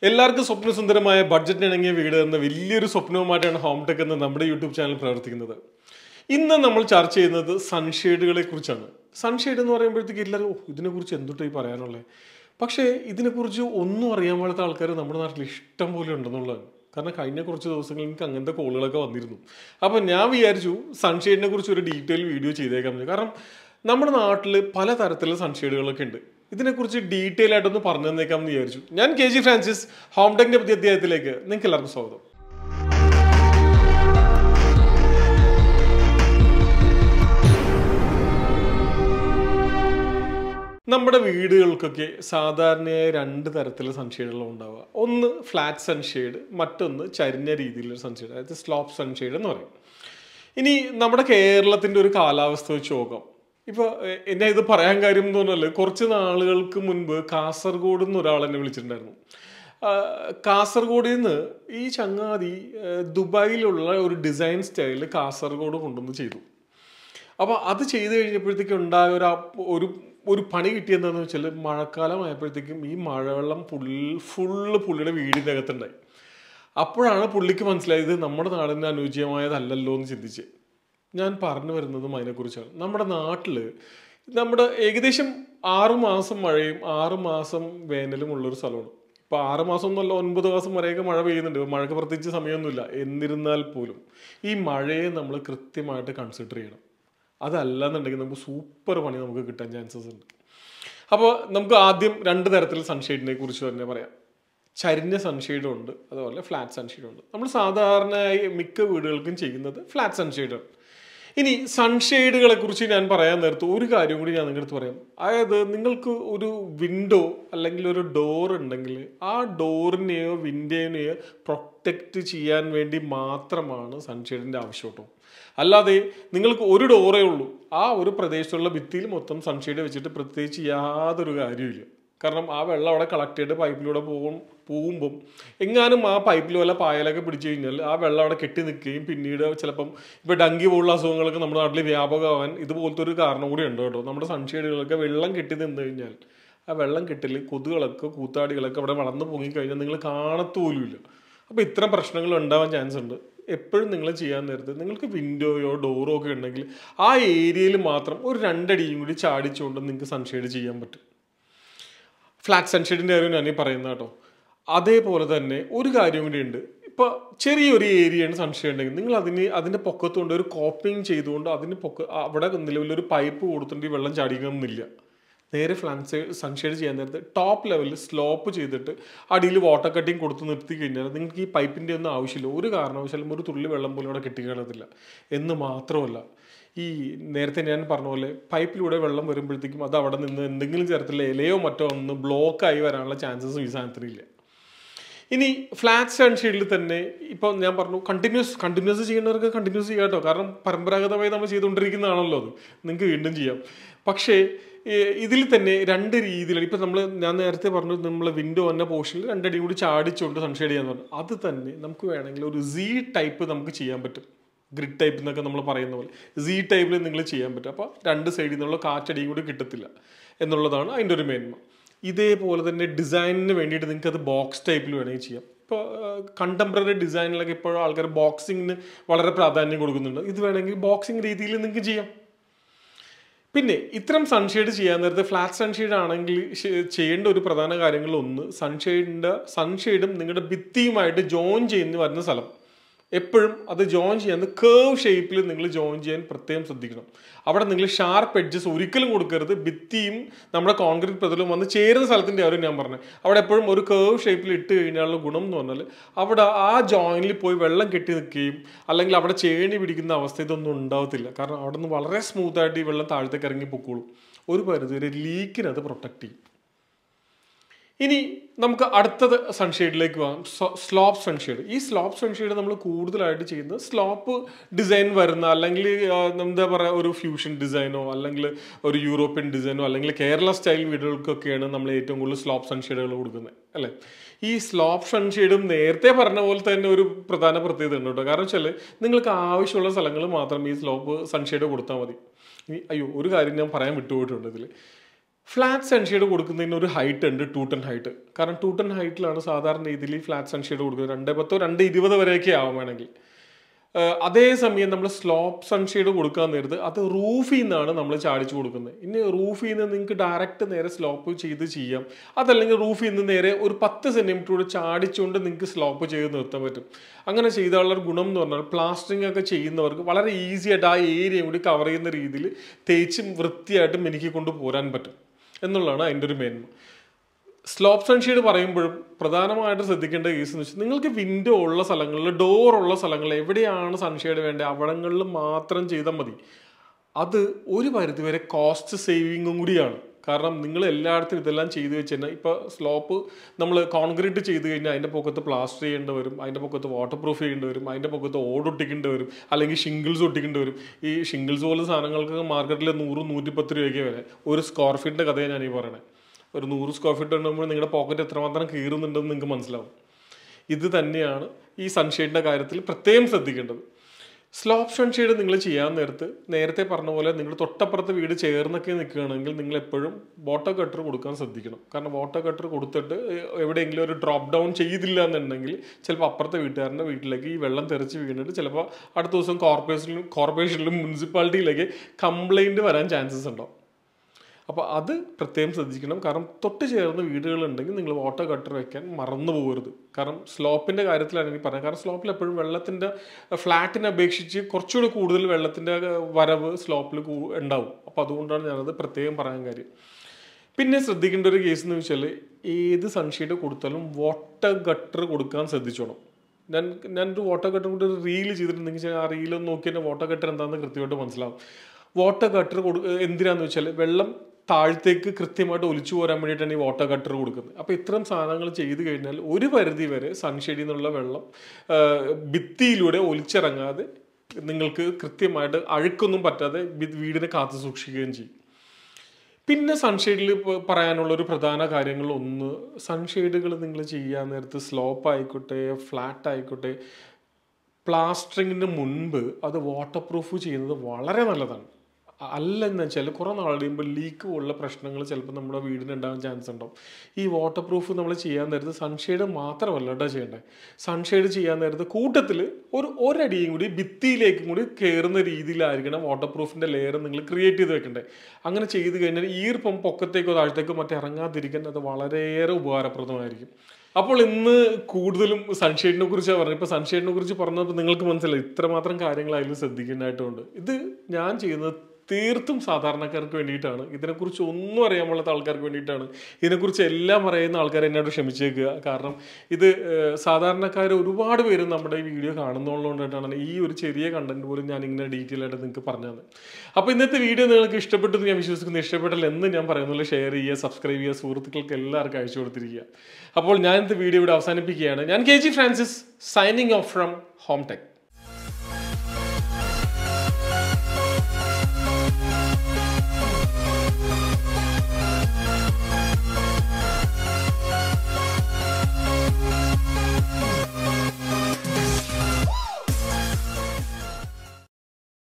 എല്ലാവർക്കും സ്വപ്നസുന്ദരമായ ബഡ്ജറ്റിനിണങ്ങിയ വീട് എന്ന വലിയൊരു സ്വപ്നവുമായിട്ടാണ് ഹോംടെക് എന്ന നമ്മുടെ യൂട്യൂബ് ചാനൽ പ്രവർത്തിക്കുന്നത്. ഇന്ന് നമ്മൾ ചർച്ച ചെയ്യുന്നത് സൺഷെയ്ഡുകളെ കുറിച്ചാണ്. സൺഷെയ്ഡ് എന്ന് പറയുമ്പോഴത്തേക്ക് എല്ലാവരും ഇതിനെക്കുറിച്ച് എന്തുട്ടായി പറയാനുള്ളത്, പക്ഷേ ഇതിനെക്കുറിച്ച് ഒന്നും അറിയാൻ പാടാത്ത ആൾക്കാർ നമ്മുടെ നാട്ടിൽ ഇഷ്ടം പോലെ ഉണ്ടെന്നുള്ളതാണ്. കാരണം കഴിഞ്ഞ കുറച്ച് ദിവസങ്ങളിൽ എനിക്ക് അങ്ങനത്തെ കോളുകളൊക്കെ വന്നിരുന്നു. അപ്പോൾ ഞാൻ വിചാരിച്ചു സൺഷെയ്ഡിനെ കുറിച്ച് ഒരു ഡീറ്റെയിൽ വീഡിയോ ചെയ്തേക്കാം. കാരണം നമ്മുടെ നാട്ടിൽ പല തരത്തിലുള്ള സൺഷെയ്ഡുകളൊക്കെ ഉണ്ട്. ഇതിനെക്കുറിച്ച് ഡീറ്റെയിൽ ആയിട്ടൊന്ന് പറഞ്ഞു തന്നേക്കാമെന്ന് വിചാരിച്ചു. ഞാൻ kgfrancis, ഹോംടെക്കിന്റെ പുതിയ അധ്യായത്തിലേക്ക് നിങ്ങൾക്ക് എല്ലാവർക്കും സ്വാഗതം. നമ്മുടെ വീടുകൾക്കൊക്കെ സാധാരണയായി രണ്ട് തരത്തിലുള്ള സൺഷെയ്ഡുകളും ഉണ്ടാവുക. ഒന്ന് ഫ്ലാറ്റ് സൺഷെയ്ഡ്, മറ്റൊന്ന് ചരിഞ്ഞ രീതിയിലുള്ള സൺഷെയ്ഡ്, അതായത് സ്ലോപ്പ് സൺഷെയ്ഡ് എന്ന് പറയും. ഇനി നമ്മുടെ കേരളത്തിൻ്റെ ഒരു കാലാവസ്ഥ വെച്ച് നോക്കാം. ഇപ്പോൾ എന്നെ ഇത് പറയാൻ കാര്യം എന്ന് പറഞ്ഞാൽ കുറച്ച് നാളുകൾക്ക് മുൻപ് കാസർഗോഡ് നിന്ന് ഒരാൾ എന്നെ വിളിച്ചിട്ടുണ്ടായിരുന്നു. കാസർഗോഡിൽ നിന്ന് ഈ ചങ്ങാതി ദുബായിലുള്ള ഒരു ഡിസൈൻ സ്റ്റൈല് കാസർഗോഡ് കൊണ്ടുവന്ന് ചെയ്തു. അപ്പോൾ അത് ചെയ്ത് കഴിഞ്ഞപ്പോഴത്തേക്കും ഉണ്ടായ ഒരു പണി കിട്ടിയെന്താണെന്ന് വെച്ചാൽ മഴക്കാലം ആയപ്പോഴത്തേക്കും ഈ മഴവെള്ളം ഫുള്ള് പുള്ളിയുടെ വീടിൻ്റെ അകത്തുണ്ടായി. അപ്പോഴാണ് പുള്ളിക്ക് മനസ്സിലായത് നമ്മുടെ നാടിന് അനുയോജ്യമായതല്ലല്ലോ എന്ന് ചിന്തിച്ച്. ഞാൻ പറഞ്ഞു വരുന്നതും അതിനെക്കുറിച്ചാണ്. നമ്മുടെ നാട്ടിൽ ഏകദേശം 6 മാസം മഴയും 6 മാസം വേനലും ഉള്ളൊരു സ്ഥലമാണ്. ഇപ്പോൾ 6 മാസം എന്നല്ല, 9 മാസം വരെയൊക്കെ മഴ പെയ്യുന്നുണ്ട്. മഴയ്ക്ക് പ്രത്യേകിച്ച് സമയമൊന്നുമില്ല. എന്നിരുന്നാൽ പോലും ഈ മഴയെ നമ്മൾ കൃത്യമായിട്ട് കൺസിഡർ ചെയ്യണം. അതല്ലെന്നുണ്ടെങ്കിൽ നമുക്ക് സൂപ്പർ പണി നമുക്ക് കിട്ടാൻ ചാൻസസ് ഉണ്ട്. അപ്പോൾ നമുക്ക് ആദ്യം രണ്ട് തരത്തിൽ സൺഷെയ്ഡിനെ കുറിച്ച് തന്നെ പറയാം. ചരിഞ്ഞ സൺഷെയ്ഡും ഉണ്ട്, അതുപോലെ ഫ്ലാറ്റ് സൺഷെയ്ഡും ഉണ്ട്. നമ്മൾ സാധാരണയായി മിക്ക വീടുകൾക്കും ചെയ്യുന്നത് ഫ്ലാറ്റ് സൺഷെയ്ഡാണ്. ഇനി സൺഷെയ്ഡുകളെ കുറിച്ച് ഞാൻ പറയാൻ നേരത്ത് ഒരു കാര്യം കൂടി ഞാൻ നിങ്ങളുടെ അടുത്ത് പറയാം. അതായത് നിങ്ങൾക്ക് ഒരു വിൻഡോ അല്ലെങ്കിൽ ഒരു ഡോർ ഉണ്ടെങ്കിൽ ആ ഡോറിനെയോ വിൻഡോനെയോ പ്രൊട്ടക്റ്റ് ചെയ്യാൻ വേണ്ടി മാത്രമാണ് സൺഷെയ്ഡിൻ്റെ ആവശ്യം കേട്ടോ. അല്ലാതെ നിങ്ങൾക്ക് ഒരു ഡോറേ ഉള്ളൂ, ആ ഒരു പ്രദേശത്തുള്ള ഭിത്തിയിൽ മൊത്തം സൺഷെയ്ഡ് വെച്ചിട്ട് പ്രത്യേകിച്ച് യാതൊരു കാര്യമില്ല. കാരണം ആ വെള്ളം അവിടെ കളക്ട് ചെയ്ത് പൈപ്പിലൂടെ പോകുമ്പം എങ്ങാനും ആ പൈപ്പിൽ വല്ല പായലൊക്കെ പിടിച്ചു കഴിഞ്ഞാൽ ആ വെള്ളം അവിടെ കെട്ടി നിൽക്കുകയും പിന്നീട് ചിലപ്പം ഇപ്പോൾ ഡങ്കി പോലുള്ള അസുഖങ്ങളൊക്കെ നമ്മുടെ നാട്ടിൽ വ്യാപകമാകാൻ ഇതുപോലത്തെ ഒരു കാരണം കൂടി ഉണ്ട് കേട്ടോ. നമ്മുടെ സൺഷെയ്ഡുകളൊക്കെ വെള്ളം കെട്ടി നിന്ന് കഴിഞ്ഞാൽ ആ വെള്ളം കെട്ടിൽ കൊതുകളൊക്കെ കൂത്താടികളൊക്കെ അവിടെ വളർന്നു പൊങ്ങിക്കഴിഞ്ഞാൽ നിങ്ങൾ കാണത്തുപോലുമില്ല. അപ്പോൾ ഇത്തരം പ്രശ്നങ്ങൾ ഉണ്ടാവാൻ ചാൻസ് ഉണ്ട്. എപ്പോഴും നിങ്ങൾ ചെയ്യാൻ നേരത്ത് നിങ്ങൾക്ക് വിൻഡോയോ ഡോറോ ഒക്കെ ഉണ്ടെങ്കിൽ ആ ഏരിയയിൽ മാത്രം ഒരു 2 അടിയും കൂടി ചാടിച്ചുകൊണ്ട് നിങ്ങൾക്ക് സൺഷെയ്ഡ് ചെയ്യാൻ പറ്റും. ഫ്ലാറ്റ് സൺഷെയ്ഡിൻ്റെ കാര്യം ഞാനീ പറയുന്നത് കേട്ടോ. അതേപോലെ തന്നെ ഒരു കാര്യം കൂടി ഉണ്ട്. ഇപ്പോൾ ചെറിയൊരു ഏരിയയാണ് സൺഷെയ്ഡ് ഉണ്ടെങ്കിൽ നിങ്ങൾ അതിൻ്റെ പൊക്കത്തുകൊണ്ട് ഒരു കോപ്പിങ് ചെയ്തുകൊണ്ട് അവിടെ നിലവിലൊരു പൈപ്പ് കൊടുത്തിട്ട് വെള്ളം ചാടിക്കണമെന്നില്ല. നേരെ ഫ്ലാറ്റ് സൺഷെയ്ഡ് ചെയ്യാൻ നേരത്ത് ടോപ്പ് ലെവലിൽ സ്ലോപ്പ് ചെയ്തിട്ട് അടിയിൽ വാട്ടർ കട്ടിങ് കൊടുത്ത് നിർത്തി കഴിഞ്ഞാൽ നിങ്ങൾക്ക് ഈ പൈപ്പിൻ്റെ ഒന്നും ആവശ്യമില്ല. ഒരു കാരണവശാലും ഒരു തുള്ളി വെള്ളം പോലും അവിടെ കെട്ടിക്കാണത്തില്ല. എന്ന് മാത്രമല്ല, ഈ നേരത്തെ ഞാൻ പറഞ്ഞ പോലെ പൈപ്പിലൂടെ വെള്ളം വരുമ്പോഴത്തേക്കും അത് അവിടെ നിന്ന് എന്തെങ്കിലും തരത്തിലുള്ള ഇലയോ മറ്റോ ഒന്ന് ബ്ലോക്കായി വരാനുള്ള ചാൻസസും ഈ സാധനത്തിനില്ല. ഇനി ഫ്ലാറ്റ് സൺഷെയ്ഡിൽ തന്നെ ഇപ്പോൾ ഞാൻ പറഞ്ഞു കണ്ടിന്യൂസ് ചെയ്യുന്നവർക്ക് കണ്ടിന്യൂസ് ചെയ്യാം കേട്ടോ. കാരണം പരമ്പരാഗതമായി നമ്മൾ ചെയ്തുകൊണ്ടിരിക്കുന്നതാണല്ലോ അത്. നിങ്ങൾക്ക് വീണ്ടും ചെയ്യാം. പക്ഷേ ഇതിൽ തന്നെ 2 രീതിയിലാണ്. ഇപ്പം ഞാൻ നേരത്തെ പറഞ്ഞു നമ്മൾ വിൻഡോ എന്ന പോർഷനിൽ 2 അടി കൂടി ചാടിച്ചുകൊണ്ട് സൺഷെയ്ഡ് ചെയ്യാന്ന് പറഞ്ഞു. അത് തന്നെ നമുക്ക് വേണമെങ്കിൽ ഒരു Z ടൈപ്പ് നമുക്ക് ചെയ്യാൻ പറ്റും. ഗ്രിഡ് ടൈപ്പ് എന്നൊക്കെ നമ്മൾ പറയുന്ന പോലെ Z ടൈപ്പിൽ നിങ്ങൾ ചെയ്യാൻ പറ്റും. അപ്പോൾ 2 സൈഡിൽ നിന്നുള്ള കാറ്റടിയും കൂടി കിട്ടത്തില്ല എന്നുള്ളതാണ് അതിൻ്റെ ഒരു മേന്മ. ഇതേപോലെ തന്നെ ഡിസൈനിന് വേണ്ടിയിട്ട് നിങ്ങൾക്ക് അത് ബോക്സ് ടൈപ്പിൽ വേണമെങ്കിൽ ചെയ്യാം. ഇപ്പോൾ കണ്ടംപററി ഡിസൈനിലൊക്കെ ഇപ്പോഴും ആൾക്കാർ ബോക്സിങ്ങിന് വളരെ പ്രാധാന്യം കൊടുക്കുന്നുണ്ട്. ഇത് വേണമെങ്കിൽ ബോക്സിങ് രീതിയിൽ നിങ്ങൾക്ക് ചെയ്യാം. പിന്നെ ഇത്തരം സൺഷെയ്ഡ് ചെയ്യാൻ നേരത്തെ ഫ്ലാറ്റ് സൺഷെയ്ഡ് ആണെങ്കിൽ ചെയ്യേണ്ട ഒരു പ്രധാന കാര്യങ്ങളൊന്ന് സൺഷെയ്ഡും നിങ്ങളുടെ ഭിത്തിയുമായിട്ട് ജോയിൻ ചെയ്യുന്ന വരുന്ന സ്ഥലം എപ്പോഴും അത് ജോയിൻ ചെയ്യാൻ കേർവ് ഷേപ്പിൽ നിങ്ങൾ ജോയിൻ ചെയ്യാൻ പ്രത്യേകം ശ്രദ്ധിക്കണം. അവിടെ നിങ്ങൾ ഷാർപ്പ് എഡ്ജസ് ഒരിക്കലും കൊടുക്കരുത്. ഭിത്തിയും നമ്മുടെ കോൺക്രീറ്റ് പ്രതലവും വന്ന് ചേരുന്ന സ്ഥലത്തിൻ്റെ കാര്യം ഞാൻ പറഞ്ഞത്. അവിടെ എപ്പോഴും ഒരു കേർവ് ഷേപ്പിൽ ഇട്ട് കഴിഞ്ഞാലുള്ള ഗുണം എന്ന് പറഞ്ഞാൽ അവിടെ ആ ജോയിനിൽ പോയി വെള്ളം കെട്ടി നിൽക്കുകയും അല്ലെങ്കിൽ അവിടെ ചേണി പിടിക്കുന്ന അവസ്ഥ ഇതൊന്നും ഉണ്ടാവത്തില്ല. കാരണം അവിടെ നിന്ന് വളരെ സ്മൂത്തായിട്ട് ഈ വെള്ളം താഴത്തേക്ക് ഇറങ്ങി പൊക്കോളും. ഒരു പരിധിവരെ ലീക്കിന് അത് പ്രൊട്ടക്ട് ചെയ്യും. ഇനി നമുക്ക് അടുത്തത് സൺഷെയ്ഡിലേക്ക് പോകാം. Slope sunshade. ഈ സ്ലോപ്പ് സൺഷെയ്ഡ് നമ്മൾ കൂടുതലായിട്ട് ചെയ്യുന്നത് സ്ലോപ്പ് ഡിസൈൻ വരുന്ന അല്ലെങ്കിൽ എന്താ പറയുക ഒരു ഫ്യൂഷൻ ഡിസൈനോ അല്ലെങ്കിൽ ഒരു യൂറോപ്യൻ ഡിസൈനോ അല്ലെങ്കിൽ കേരള സ്റ്റൈൽ വീടുകൾക്കൊക്കെയാണ് നമ്മൾ ഏറ്റവും കൂടുതൽ സ്ലോപ്പ് സൺഷെയ്ഡുകൾ കൊടുക്കുന്നത് അല്ലേ. ഈ സ്ലോപ്പ് സൺഷെയ്ഡും നേരത്തെ പറഞ്ഞ പോലെ തന്നെ ഒരു പ്രധാന പ്രത്യേകത ഉണ്ട് കേട്ടോ. കാരണം വെച്ചാൽ നിങ്ങൾക്ക് ആവശ്യമുള്ള സ്ഥലങ്ങൾ മാത്രം ഈ സ്ലോപ്പ് സൺഷെയ്ഡ് കൊടുത്താൽ മതി. ഒരു കാര്യം ഞാൻ പറയാൻ വിട്ടുപോയിട്ടുണ്ട് ഇതിൽ. ഫ്ലാറ്റ് സൺഷെയ്ഡ് കൊടുക്കുന്നതിന് ഒരു ഹൈറ്റ് ഉണ്ട്, 2 ടൺ ഹൈറ്റ്. കാരണം 2 ടൺ ഹൈറ്റിലാണ് സാധാരണ രീതിയിൽ ഫ്ലാറ്റ് സൺഷെയ്ഡ് കൊടുക്കുന്നത്. 210 220 വരെയൊക്കെ ആവും വേണമെങ്കിൽ. അതേസമയം നമ്മൾ സ്ലോപ്പ് സൺഷെയ്ഡ് കൊടുക്കാൻ നേരത്ത് അത് റൂഫിൽ നിന്നാണ് നമ്മൾ ചാടിച്ചു കൊടുക്കുന്നത്. ഇനി റൂഫിൽ നിന്ന് നിങ്ങൾക്ക് ഡയറക്റ്റ് നേരെ സ്ലോപ്പ് ചെയ്ത് ചെയ്യാം. അതല്ലെങ്കിൽ റൂഫിൽ നിന്ന് നേരെ ഒരു 10 സെൻറ്റിമീറ്റർ ചാടിച്ചുകൊണ്ട് നിങ്ങൾക്ക് സ്ലോപ്പ് ചെയ്ത് നിർത്താൻ പറ്റും. അങ്ങനെ ചെയ്താലുള്ള ഗുണം എന്ന് പറഞ്ഞാൽ പ്ലാസ്റ്ററിംഗ് ഒക്കെ ചെയ്യുന്നവർക്ക് വളരെ ഈസി ആയിട്ട് ആ ഏരിയ കൂടി കവർ ചെയ്യുന്ന രീതിയിൽ തേച്ചും വൃത്തിയായിട്ട് മിനുക്കിക്കൊണ്ട് പോരാൻ പറ്റും എന്നുള്ളതാണ് അതിൻ്റെ ഒരു മേന്മ. സ്ലോപ്പ് സൺഷെയ്ഡ് പറയുമ്പോഴും പ്രധാനമായിട്ട് ശ്രദ്ധിക്കേണ്ട കേസ് എന്ന് വെച്ചാൽ നിങ്ങൾക്ക് വിൻഡോ ഉള്ള സ്ഥലങ്ങളിൽ, ഡോർ ഉള്ള സ്ഥലങ്ങളിൽ എവിടെയാണ് സൺഷെയ്ഡ് വേണ്ടത് അവിടങ്ങളിൽ മാത്രം ചെയ്താൽ മതി. അത് ഒരു പരിധിവരെ കോസ്റ്റ് സേവിങ്ങും കൂടിയാണ്. കാരണം നിങ്ങൾ എല്ലായിടത്തും ഇതെല്ലാം ചെയ്ത് വെച്ച് കഴിഞ്ഞാൽ ഇപ്പോൾ സ്ലോപ്പ് നമ്മൾ കോൺക്രീറ്റ് ചെയ്ത് കഴിഞ്ഞാൽ അതിൻ്റെ പൊക്കത്ത് പ്ലാസ്റ്റർ ചെയ്യേണ്ടി വരും, അതിൻ്റെ പൊക്കത്ത് വാട്ടർ പ്രൂഫ് ചെയ്യേണ്ടി വരും, അതിൻ്റെ പൊക്കത്ത് ഓട് ഒട്ടിക്കേണ്ടി വരും, അല്ലെങ്കിൽ ഷിംഗിൾസ് ഒട്ടിക്കേണ്ടി വരും. ഈ ഷിംഗിൾസ് പോലെ സാധനങ്ങൾക്ക് മാർക്കറ്റിൽ 100-110 രൂപയ്ക്ക് വരെ. ഒരു സ്ക്വയർ ഫീറ്റിൻ്റെ കഥയാണ് ഞാൻ ഈ പറയണത്. ഒരു 100 സ്ക്വയർ ഫീറ്റ് ഉണ്ടുമ്പോൾ നിങ്ങളുടെ പോക്കറ്റ് എത്രമാത്രം കീറുന്നുണ്ടെന്ന് നിങ്ങൾക്ക് മനസ്സിലാവും. ഇത് തന്നെയാണ് ഈ സൺഷെയ്ഡിൻ്റെ കാര്യത്തിൽ പ്രത്യേകം ശ്രദ്ധിക്കേണ്ടത്. സ്ലോപ്പ് സൺഷെയ്ഡ് നിങ്ങൾ ചെയ്യാൻ നേരത്തെ പറഞ്ഞ പോലെ നിങ്ങൾ തൊട്ടപ്പുറത്ത് വീട് ചേർന്നൊക്കെ നിൽക്കുകയാണെങ്കിൽ നിങ്ങൾ എപ്പോഴും വാട്ടർ കട്ടർ കൊടുക്കാൻ ശ്രദ്ധിക്കണം. കാരണം വാട്ടർ കട്ടർ കൊടുത്തിട്ട് എവിടെയെങ്കിലും ഒരു ഡ്രോപ്പ് ഡൗൺ ചെയ്തില്ല എന്നുണ്ടെങ്കിൽ ചിലപ്പോൾ അപ്പുറത്തെ വീട്ടുകാരൻ്റെ വീട്ടിലേക്ക് ഈ വെള്ളം തെറിച്ച് വീണിട്ട് ചിലപ്പോൾ അടുത്ത ദിവസം കോർപ്പറേഷനിലും മുനിസിപ്പാലിറ്റിയിലേക്ക് കംപ്ലൈൻറ്റ് വരാൻ ചാൻസസ് ഉണ്ടാവും. അപ്പോൾ അത് പ്രത്യേകം ശ്രദ്ധിക്കണം. കാരണം തൊട്ട് ചേർന്ന് വീടുകളുണ്ടെങ്കിൽ നിങ്ങൾ വാട്ടർ കട്ടർ വയ്ക്കാൻ മറന്നു പോകരുത്. കാരണം സ്ലോപ്പിൻ്റെ കാര്യത്തിലാണ് എനിക്ക് പറയാം. കാരണം സ്ലോപ്പിൽ എപ്പോഴും വെള്ളത്തിൻ്റെ ഫ്ലാറ്റിനെ അപേക്ഷിച്ച് കുറച്ചുകൂടി കൂടുതൽ വെള്ളത്തിൻ്റെ വരവ് സ്ലോപ്പിൽ ഉണ്ടാവും. അപ്പോൾ അതുകൊണ്ടാണ് ഞാനത് പ്രത്യേകം പറയാൻ കാര്യം. പിന്നെ ശ്രദ്ധിക്കേണ്ട ഒരു കേസ് എന്ന് വെച്ചാൽ ഏത് സൺഷെയ്ഡ് കൊടുത്താലും വാട്ടർ ഗട്ടർ കൊടുക്കാൻ ശ്രദ്ധിച്ചോണം. ഞാനൊരു വാട്ടർ ഗട്ടർ കൊണ്ട് ഒരു റീൽ ചെയ്തിട്ടുണ്ടെങ്കിൽ ആ റീലൊന്ന് നോക്കി തന്നെ വാട്ടർ ഗട്ടർ എന്താണെന്ന് കൃത്യമായിട്ട് മനസ്സിലാവും. വാട്ടർ ഗട്ടർ എന്തിനാന്ന് വെച്ചാൽ വെള്ളം താഴത്തേക്ക് കൃത്യമായിട്ട് ഒലിച്ചു പോരാൻ വേണ്ടിയിട്ടാണ് ഈ വാട്ടർ ഗട്ടർ കൊടുക്കുന്നത്. അപ്പോൾ ഇത്തരം സാധനങ്ങൾ ചെയ്ത് കഴിഞ്ഞാൽ ഒരു പരിധി വരെ സൺഷെയ്ഡിൽ നിന്നുള്ള വെള്ളം ഭിത്തിയിലൂടെ ഒലിച്ചിറങ്ങാതെ നിങ്ങൾക്ക് കൃത്യമായിട്ട് അഴുക്കൊന്നും പറ്റാതെ വീടിനെ കാത്തു സൂക്ഷിക്കുകയും ചെയ്യും. പിന്നെ സൺഷെയ്ഡിൽ പറയാനുള്ള ഒരു പ്രധാന കാര്യങ്ങൾ ഒന്ന്, സൺഷെയ്ഡുകൾ നിങ്ങൾ ചെയ്യാൻ നേരത്ത് സ്ലോപ്പ് ആയിക്കോട്ടെ ഫ്ലാറ്റ് ആയിക്കോട്ടെ പ്ലാസ്റ്ററിങ്ങിന് മുൻപ് അത് വാട്ടർ പ്രൂഫ് ചെയ്യുന്നത് വളരെ നല്ലതാണ്. അല്ലെന്ന് വെച്ചാൽ കുറേ നാൾ കഴിയുമ്പോൾ ലീക്ക് പോലുള്ള പ്രശ്നങ്ങൾ ചിലപ്പോൾ നമ്മുടെ വീടിനുണ്ടാകാൻ ചാൻസ് ഉണ്ടാവും. ഈ വാട്ടർ പ്രൂഫ് നമ്മൾ ചെയ്യാൻ നേരത്ത് സൺഷെയ്ഡ് മാത്രമല്ല കേട്ടോ ചെയ്യേണ്ടത്. സൺഷെയ്ഡ് ചെയ്യാൻ നേരത്ത് കൂട്ടത്തിൽ ഒരടിയും കൂടി ഭിത്തിയിലേക്കും കൂടി കയറുന്ന രീതിയിലായിരിക്കണം വാട്ടർ പ്രൂഫിൻ്റെ ലെയർ നിങ്ങൾ ക്രിയേറ്റ് ചെയ്ത് വെക്കണ്ടേ. അങ്ങനെ ചെയ്ത് കഴിഞ്ഞാൽ ഈർപ്പം പൊക്കത്തേക്കോ താഴത്തേക്കോ മറ്റേ ഇറങ്ങാതിരിക്കാൻ അത് വളരെയേറെ ഉപകാരപ്രദമായിരിക്കും. അപ്പോൾ ഇന്ന് കൂടുതലും സൺഷെയ്ഡിനെ കുറിച്ചാണ് പറഞ്ഞത്. ഇപ്പോൾ സൺഷെയ്ഡിനെ കുറിച്ച് പറഞ്ഞപ്പോൾ നിങ്ങൾക്ക് മനസ്സിലായി ഇത്രമാത്രം കാര്യങ്ങൾ അതിൽ ശ്രദ്ധിക്കേണ്ടതായിട്ടുണ്ട്. ഇത് ഞാൻ ചെയ്യുന്നത് തീർത്തും സാധാരണക്കാർക്ക് വേണ്ടിയിട്ടാണ്. ഇതിനെക്കുറിച്ച് ഒന്നും അറിയാൻ പാടില്ലാത്ത ആൾക്കാർക്ക് വേണ്ടിയിട്ടാണ്. ഇതിനെക്കുറിച്ച് എല്ലാം അറിയുന്ന ആൾക്കാർ എന്നോട് ക്ഷമിച്ചേക്കുക. കാരണം ഇത് സാധാരണക്കാർ ഒരുപാട് പേര് നമ്മുടെ ഈ വീഡിയോ കാണുന്നതുകൊണ്ടിട്ടാണ് ഈ ഒരു ചെറിയ കണ്ടന്റ് പോലും ഞാൻ ഇങ്ങനെ ഡീറ്റെയിൽ ആയിട്ട് നിങ്ങൾക്ക് പറഞ്ഞു തന്നത്. അപ്പോൾ ഇന്നത്തെ വീഡിയോ നിങ്ങൾക്ക് ഇഷ്ടപ്പെട്ടെന്ന് ഞാൻ വിശ്വസിക്കുന്നു. ഇഷ്ടപ്പെട്ടാൽ എന്ന് ഞാൻ പറയുന്നത് ഷെയർ ചെയ്യുക, സബ്സ്ക്രൈബ് ചെയ്യുക, സുഹൃത്തുക്കൾക്ക് എല്ലാവർക്കും അയച്ചു കൊടുത്തിരിക്കുക. അപ്പോൾ ഞാൻ ഇന്നത്തെ വീഡിയോ ഇവിടെ അവസാനിപ്പിക്കുകയാണ്. ഞാൻ kgfrancis സൈനിങ് ഓഫ് ഫ്രം ഹോംടെക്.